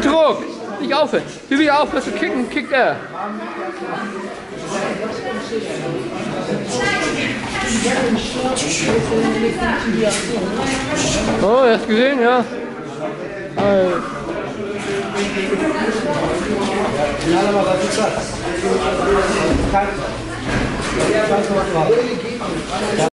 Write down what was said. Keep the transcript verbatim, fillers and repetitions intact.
Druck! Nicht aufhören! Bibi, aufhören zu kicken, kickt er! Oh, hast du gesehen, ja? Hey.